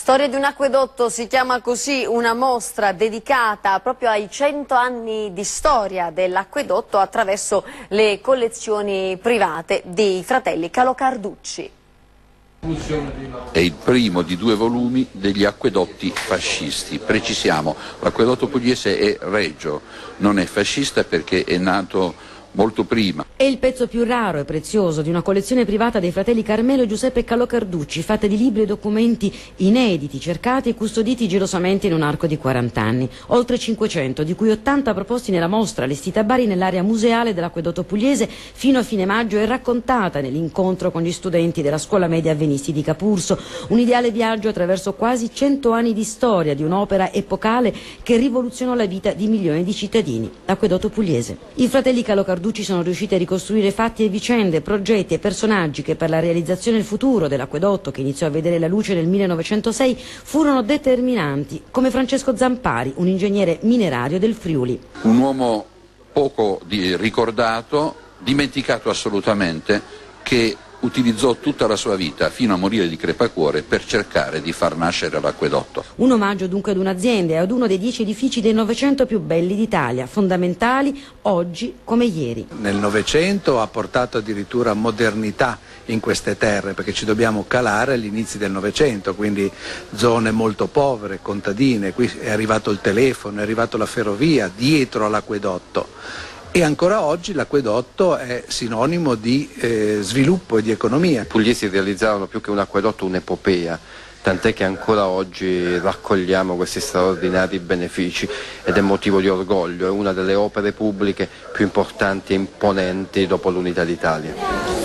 Storia di un acquedotto si chiama così una mostra dedicata proprio ai 100 anni di storia dell'acquedotto attraverso le collezioni private dei fratelli Calò Carducci. È il primo di 2 volumi degli acquedotti fascisti. Precisiamo, l'acquedotto pugliese è regio, non è fascista perché è nato molto prima. È il pezzo più raro e prezioso di una collezione privata dei fratelli Carmelo e Giuseppe Calò Carducci, fatta di libri e documenti inediti, cercati e custoditi gelosamente in un arco di 40 anni. Oltre 500, di cui 80 proposti nella mostra allestita a Bari nell'area museale dell'acquedotto pugliese fino a fine maggio e raccontata nell'incontro con gli studenti della scuola media Avvenisti di Capurso. Un ideale viaggio attraverso quasi 100 anni di storia di un'opera epocale che rivoluzionò la vita di milioni di cittadini. L'acquedotto pugliese. I fratelli Calò Carducci sono riusciti a ricostruire fatti e vicende, progetti e personaggi che per la realizzazione del futuro dell'acquedotto, che iniziò a vedere la luce nel 1906, furono determinanti, come Francesco Zampari, un ingegnere minerario del Friuli. Un uomo poco ricordato, dimenticato assolutamente, che utilizzò tutta la sua vita fino a morire di crepacuore per cercare di far nascere l'acquedotto. Un omaggio dunque ad un'azienda e ad uno dei 10 edifici del Novecento più belli d'Italia, fondamentali oggi come ieri. Nel Novecento ha portato addirittura modernità in queste terre, perché ci dobbiamo calare agli inizi del Novecento, quindi zone molto povere, contadine, qui è arrivato il telefono, è arrivato la ferrovia dietro all'acquedotto. E ancora oggi l'acquedotto è sinonimo di sviluppo e di economia. I pugliesi realizzarono più che un acquedotto un'epopea, tant'è che ancora oggi raccogliamo questi straordinari benefici ed è motivo di orgoglio, è una delle opere pubbliche più importanti e imponenti dopo l'unità d'Italia.